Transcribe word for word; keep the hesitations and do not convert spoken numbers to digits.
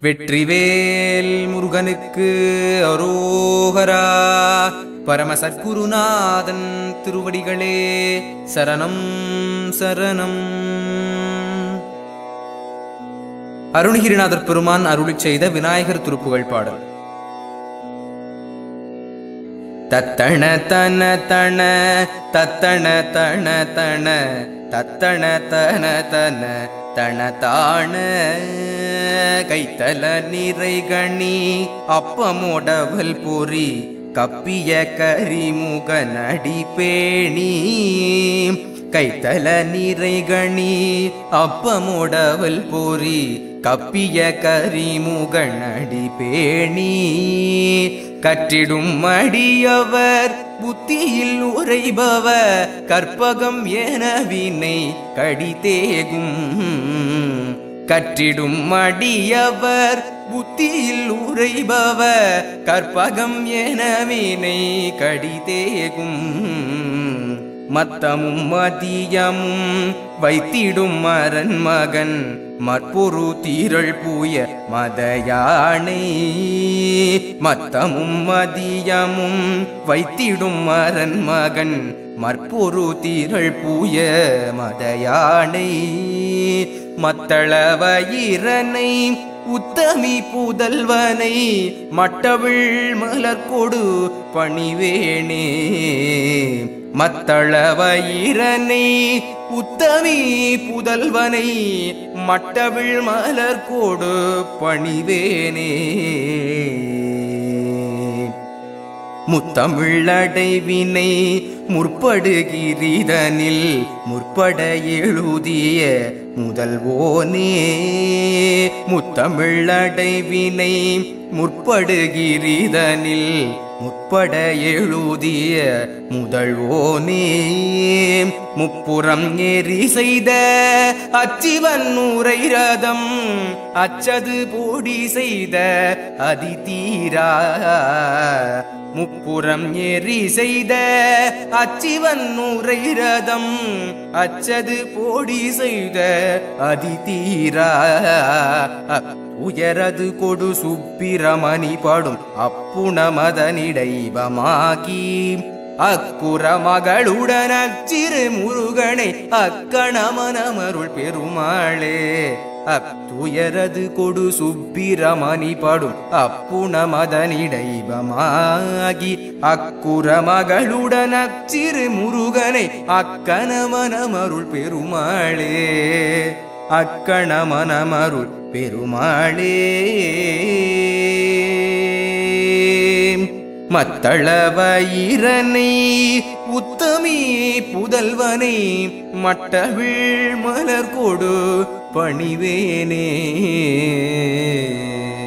வெற்றிவேல் முருகனுக்கு அரோகரா. பரம சத்குருநாதன் திருவடிகளே சரணம் சரணம். அருணகிரிநாதர் பெருமான் அருளிச் செய்த விநாயகர் திருப்புகழ் பாடல். தத்தண தன தன தத்தண தன தன தத்தண தன தன தன தான கைத்தல நிறைகணி அப்பமோடவல் பொறி கப்பிய கரிமுக நடி பேணி. கைத்தல நிறைகணி அப்பமோடவல் பொறி கப்பிய கரிமுக நடி பேணி. கற்றிடும் அடியவர் புத்தியில் உரைபவர் கற்பகம் என வினை கடிதேகும். கற்றிடும் அடியவர் புத்தியில் உரைபவர் கற்பகம் என வினை கடிதேகும். மத்தமும் மதியமும் வைத்திடும் மரன் மகன் மற்பொரு தீரள் பூய மதயானை. மத்தமும் மதியமும் வைத்திடும் மரன் மகன் மற்பொரு தீரள் பூய மதயானை. மத்தளவயிரனை உத்தமி புதல்வனை மட்டவிழ் மலர்கொடு பணிவேனே. மத்தளவயிரனை உத்தமி புதல்வனை மட்டவிழ் மலர்கொடு பணிவேனே. முத்தமிழடைவினை முற்படுகிரிதனில் முற்பட எழுதிய முதல்வோனே. முத்தமிழடைவினை முற்படுகிரிதனில் முற்பட எழுதிய முதல்வோனே. முப்புறம் ஏறி செய்த அச்சிவன் உரை ரதம் அச்சது போடி செய்த அதிதீரா. முப்புறம் ஏறி செய்த அச்சிவன் உரை ரதம் அச்சது போடி செய்த அதிதீரா. உயரது கொடு சுப்பிரமணி பாடும் அப்புண மதனிடைவமாகி. அக்குற மகளுடன் அச்சிறு முருகனை அக்கணமனமருள் பெருமாளே. அத்துயரது கொடு சுப்பிரமணி பாடும் அப்புண மதனிடைவமாகி. அக்குற மகளுடன் அச்சிறு முருகனை அக்கணமனமருள் பெருமாளே. அக்கணமனமருள் பெருமாளே. மத்தளவயிரனை உத்தமி புதல்வனை மட்டவிழ் மலர்கொடு பணிவேனே.